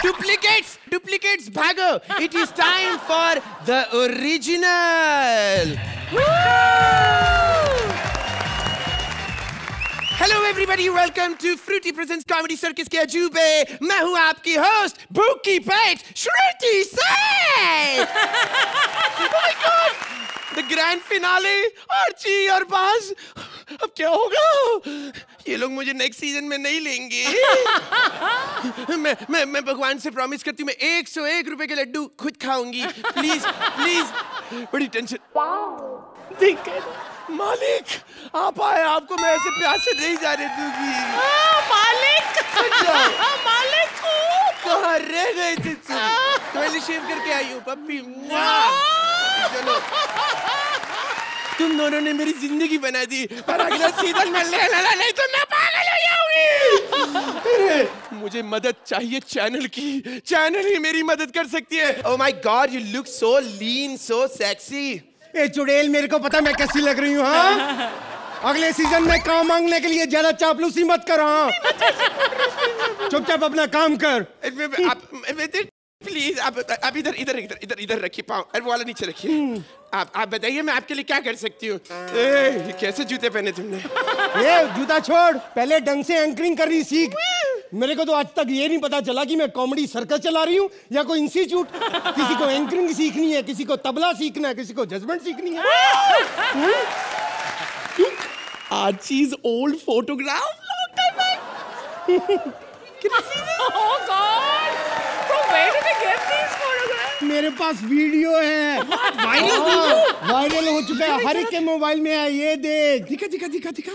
Duplicates, भागो. It is time for the original. Hello everybody, welcome to Fruity Presents Comedy Circus के अजूबे. मैं हूँ आपकी होस्ट भूखी पेट श्रुति सेठ. Oh my God! The grand finale. Archie और बाज. अब क्या होगा? ये लोग मुझे नेक्स्ट सीजन में नहीं लेंगे. मैं भगवान से प्रॉमिस करती हूँ मैं 101 रुपए के लड्डू खुद खाऊंगी. प्लीज. बड़ी टेंशन. ठीक है मालिक, आप आए. आपको मैं ऐसे प्यार से नहीं जाने दूंगी. मालिक कहाँ रह गए थे तुम? पहले शेव करके आई हूँ पप्पी. चलो तुम दोनों ने मेरी जिंदगी बना दी. पर अगला सीजन में ले लेना, नहीं तो मैं पागल हो जाऊंगी. मुझे मदद चाहिए चैनल की. चैनल ही मेरी मदद कर सकती है. Oh my God, you look so lean, so sexy. ए चुड़ैल, मेरे को पता मैं कैसी लग रही हूँ. हाँ, अगले सीजन में काम मांगने के लिए ज्यादा चापलूसी मत कर. हाँ, चुपचाप अपना काम कर. प्लीज आप इधर रखिए पाँव. वो वाला नीचे रखिए. आप बताइए मैं आपके लिए क्या कर सकती हूँ. कैसे जूते पहने तुमने? ये जूता छोड़, पहले ढंग से एंकरिंग करनी सीख. मेरे को तो आज तक ये नहीं पता चला कि मैं कॉमेडी सर्कस चला रही हूँ या कोई इंस्टीट्यूट. किसी को एंकरिंग सीखनी है, किसी को तबला सीखना है, किसी को जजमेंट सीखनी है. Archie's old photograph. Long time back. Can I see this? Oh God! From where did they get these photographs? मेरे पास वीडियो है. वायरल हो चुका है, हर एक के मोबाइल में है. ये देख. दिखा.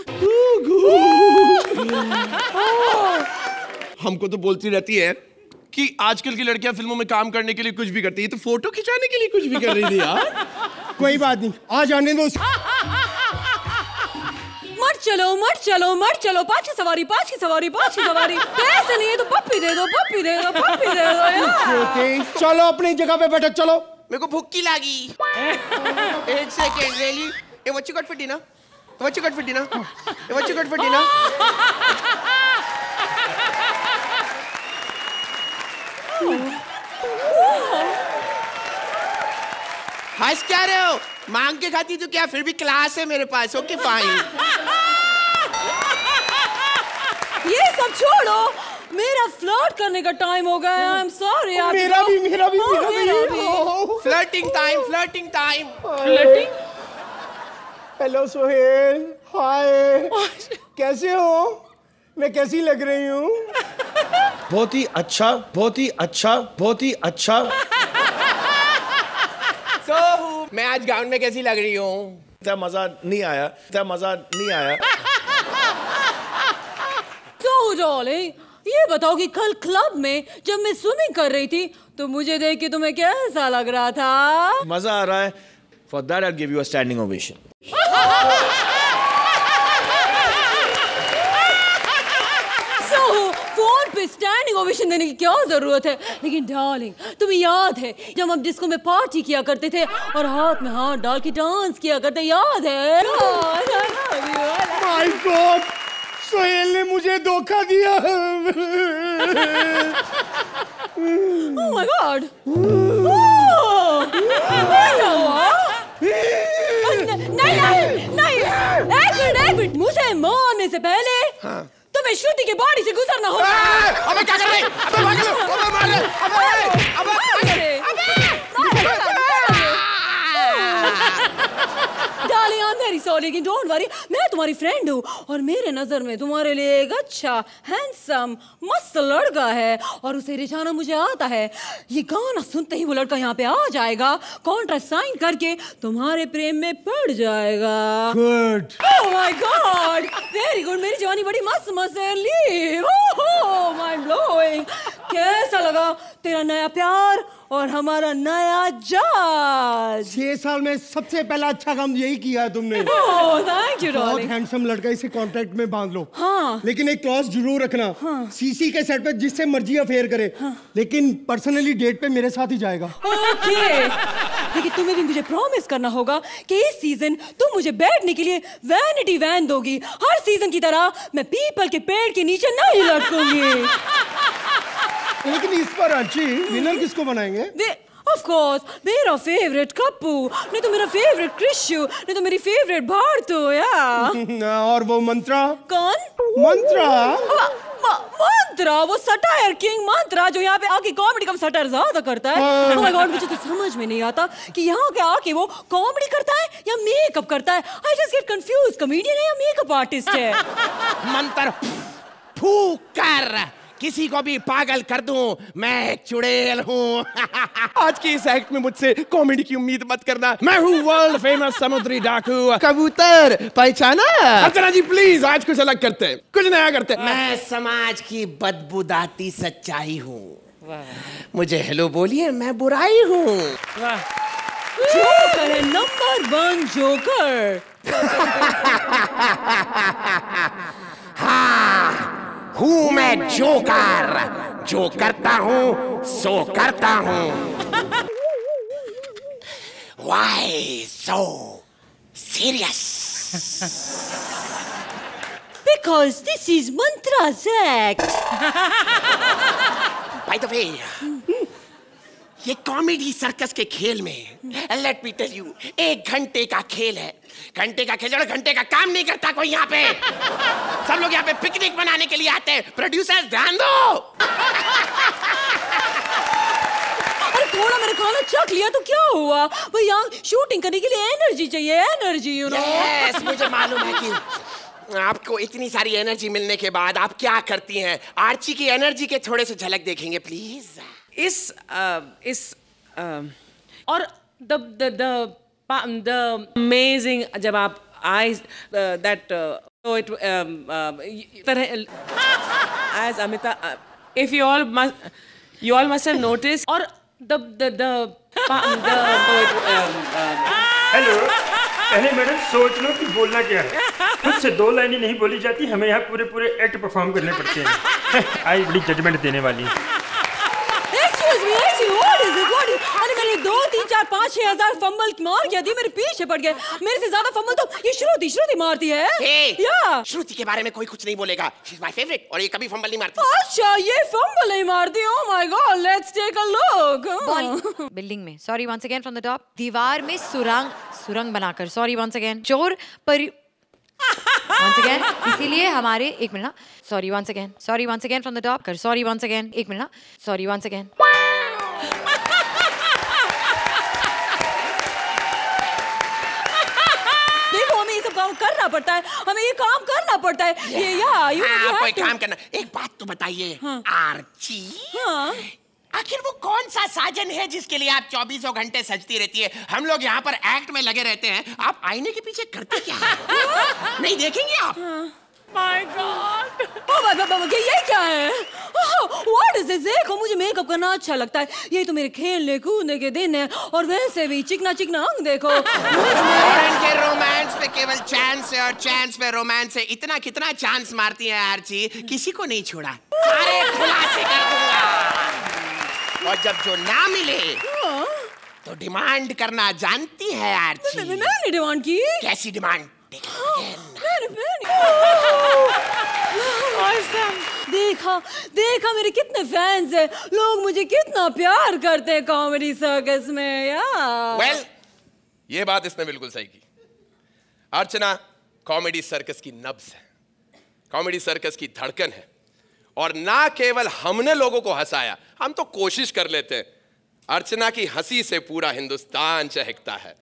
हमको तो बोलती रहती है कि आजकल की लड़कियां फिल्मों में काम करने के लिए कुछ भी करती है. तो फोटो खिंचाने के लिए कुछ भी कर रही थी यार. कोई बात नहीं, आ जाने दो. मत चलो. पाँच की सवारी. पैसे नहीं है तो पप्पी दे दो यार. चलो अपनी जगह पे बैठो. चलो. मेरे को भूखी लगी. एक second. really? Hey, what you got for dinner? हंस क्या रहे हो? मांग के खाती तो क्या, फिर भी क्लास है मेरे पास. Okay fine. ये सब छोड़ो, मेरा फ्लर्ट करने का टाइम हो गया. I am sorry. मेरा भी. Flirting time. Hello Sohail. Hi. कैसे हो? मैं कैसी लग रही हूँ? बहुत ही अच्छा. मैं आज गाउन में कैसी लग रही हूँ? इतना मजा नहीं आया. So darling, ये बताओ कि कल क्लब में जब मैं स्विमिंग कर रही थी तो मुझे देख के तुम्हें कैसा लग रहा था? मजा आ रहा है. For that I'll give you a standing ovation. Phone पे स्टैंडिंग ओवेशन देने की क्या जरूरत है? लेकिन डार्लिंग, तुम्हें याद है जब हम डिस्को में पार्टी किया करते थे और हाथ में हाथ डाल के डांस किया करते? याद है? माय गॉड, सोहेल ने मुझे धोखा दिया. Oh my God! नहीं. एक मिनट. मुझे मारने से पहले तुम्हें श्रुति की बॉडी से गुजरना होगा. अबे क्या कर रही? अबे भाग लो. अबे मार ले. अबे darling, I am very sorry, लेकिन डोंट वरी, मैं तुम्हारी फ्रेंड हूँ और मेरे नजर में तुम्हारे लिए एक अच्छा हैंडसम मस्त लड़का है और उसे रिझाना मुझे आता है. ये गाना सुनते ही वो लड़का यहाँ पे आ जाएगा, कॉन्ट्रैक्ट साइन करके तुम्हारे प्रेम में पड़ जाएगा. Good. Oh my God, very good. मेरी जवानी बड़ी मस्त है. Oh mind blowing. कैसा लगा तेरा नया प्यार और हमारा नया जज? 6 साल में सबसे पहला अच्छा काम यही किया है तुमने. ओह थैंक यू बहुत डार्लिंग. हैंडसम लड़का, इसे कॉन्ट्रैक्ट में बांध लो. हाँ. लेकिन एक क्लॉज जरूर रखना. हाँ. सीसी के सेट पे जिससे मर्जी अफेयर करे. हाँ. लेकिन पर्सनली डेट पे मेरे साथ ही जाएगा. ओके. लेकिन तुम्हें भी मुझे प्रॉमिस करना होगा कि इस सीजन तुम मुझे बैठने के लिए वैनिटी वैन दोगी. हर सीजन की तरह मैं पीपल के पेड़ के नीचे नहीं लटकूंगी. लेकिन इस पर अच्छी विनर किसको बनाएंगे? ऑफ कोर्स मेरा फेवरेट कप्पू, नहीं तो मेरा फेवरेट क्रिशु, नहीं तो मेरी फेवरेट भारतू या। और वो मंत्रा? कौन? मंत्रा? मंत्रा, वो सटायर किंग मंत्रा जो यहाँ पे आके कॉमेडी का सटायर ज्यादा करता है। ओह माय गॉड, मुझे तो समझ में नहीं आता कि यहाँ के आके वो कॉमेडी करता है या मेकअप करता है। I just get confuse, comedian है या मेकअप आर्टिस्ट है। मंत्र फूक कर किसी को भी पागल कर दूं, मैं एक चुड़ैल हूँ। आज की इस एक्ट में मुझसे कॉमेडी की उम्मीद मत करना। मैं हूँ वर्ल्ड फेमस समुद्री डाकू कबूतर, पहचाना? अर्चना जी प्लीज, आज कुछ अलग करते हैं, कुछ नया करते हैं। मैं समाज की बदबूदाती सच्चाई हूँ। मुझे हेलो बोलिए, मैं बुराई हूँ। जोकर है, नंबर 1 जोकर। हाँ, हूँ मैं जोकर, जो करता हूँ सो करता हूँ। Why so serious? Because this is Mantra's act. By the way, ये कॉमेडी सर्कस के खेल में लेट मी टेल यू, 1 घंटे का खेल है। घंटे का खेल और घंटे का काम नहीं करता कोई यहाँ पे। सब लोग यहाँ पे पिकनिक मनाने के लिए आते हैं। प्रोड्यूसर्स ध्यान दो। अरे थोड़ा मेरा खाना चख लिया तो क्या हुआ? भाई यहाँ शूटिंग करने के लिए एनर्जी चाहिए, एनर्जी यू नो। यस, मुझे मालूम है कि आपको इतनी सारी एनर्जी मिलने के बाद आप क्या करती हैं। आर्ची की एनर्जी के थोड़े से झलक देखेंगे प्लीज। और the amazing जब आप eyes that so it तरह as Amita if you all must have noticed और the हेलो, पहले मैडम सोच लो कि बोलना क्या है। खुद से 2 लाइनें नहीं बोली जाती, हमें यहाँ पूरे एक्ट परफॉर्म करने पड़ते हैं। आई बड़ी जजमेंट देने वाली। अरे मैंने 2, 3, 4, 5, 6 हजार फंबल मार दिया थी, मेरे पीछे पड़ गए। मेरे से ज्यादा फंबल तो ये श्रुति मारती है। या श्रुति के बारे में कोई कुछ नहीं बोलेगा। शी इज माय फेवरेट और ये कभी फंबल नहीं मारती। अच्छा, ये फंबल नहीं मारती। Oh my God, let's take a look. Building में, sorry once again from the top. दीवार में सुरंग बनाकर, सॉरी वंस अगेन। चोर पर once again, इसीलिए हमारे 1 minute, sorry once again from the top कर, sorry once again 1 minute, sorry once again. देखो हमें ये सब काम करना पड़ता है, हमें ये काम करना पड़ता है। ये या कोई काम करना। एक बात तो बताइए आर्ची, आखिर वो कौन सा साजन है जिसके लिए आप 24 घंटे सजती रहती है? हम लोग यहाँ पर एक्ट में लगे रहते हैं, आप आईने के पीछे करते क्या है? नहीं देखेंगे आप? माय गॉड, ये क्या है? What is this? देखो मुझे मेकअप करना अच्छा लगता है, ये तो मेरे खेलने कूदने के दिन है। और वैसे भी चिकना अंग देखो। इनके रोमांस पे केवल चांस है और चांस पे रोमांस है। इतना कितना चांस मारती है आर्ची, किसी को नहीं छोड़ा। सारे खुलासे कर दूंगा। और जब जो ना मिले तो डिमांड करना जानती है आर्ची। मैंने डिमांड की? कैसी डिमांड? देखा मेरे कितने फैंस हैं, लोग मुझे कितना प्यार करते हैं कॉमेडी सर्कस में यार। Well, ये बात इसने बिल्कुल सही की। अर्चना कॉमेडी सर्कस की नब्ज है, कॉमेडी सर्कस की धड़कन है। और ना केवल हमने लोगों को हंसाया, हम तो कोशिश कर लेते हैं। अर्चना की हंसी से पूरा हिंदुस्तान चहकता है।